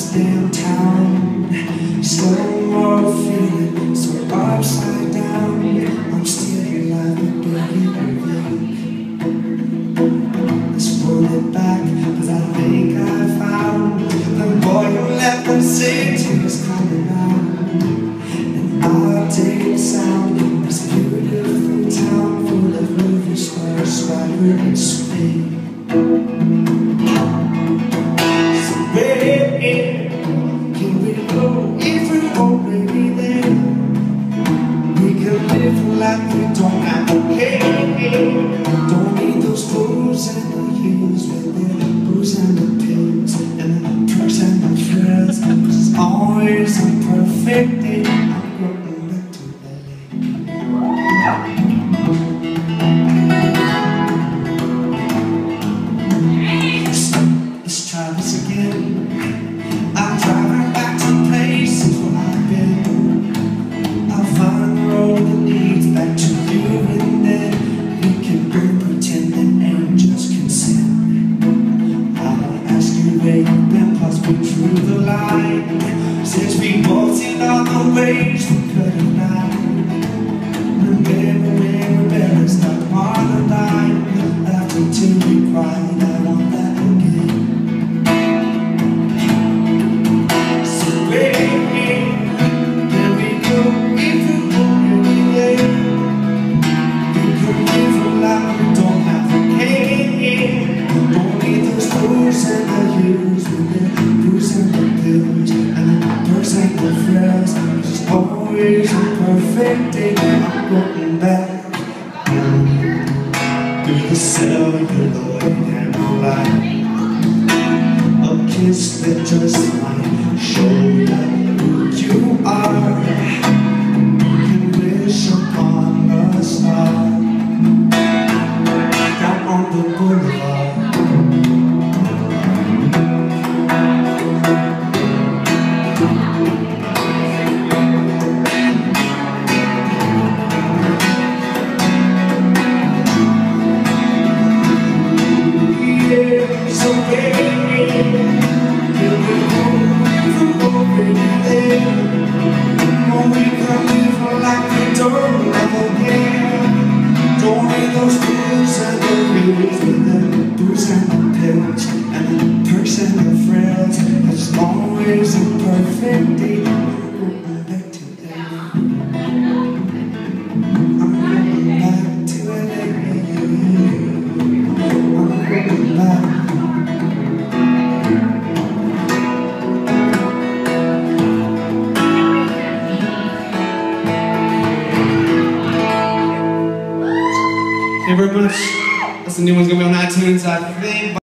this downtown. Slow more feeling so upside down. I'm still alive but barely awake. Let's pull it back, cause I think I found the boy who left them city is coming out. And I'll take sound in this beautiful town full of movie stars, swagger and speed. Can we go if we're already there? We can live like we don't have to care. Don't need those clothes and the heels with the booze and the pills and the perks and the thrills. 'Cause it's always a perfect day. I'm going back to LA. Let's try this again. I'm driving back to places where I've been. I'll find the road that leads back to you, and then we can both pretend that angels can sing. I won't ask you where you've been, plus we drew the line. Since we both seen all the ways we could have died. Remember when we barely stopped on the line. Laughed until we cried, I want that again. Always a perfect day. I'm going back through the celluloid and light. A kiss that just might show you who you are. You can wish upon a star down on the boulevard. Always a perfect day. I'm going back to LA. I'm going back to LA. I'm going back. Thank you very much. That's the new one's gonna be on iTunes, I think.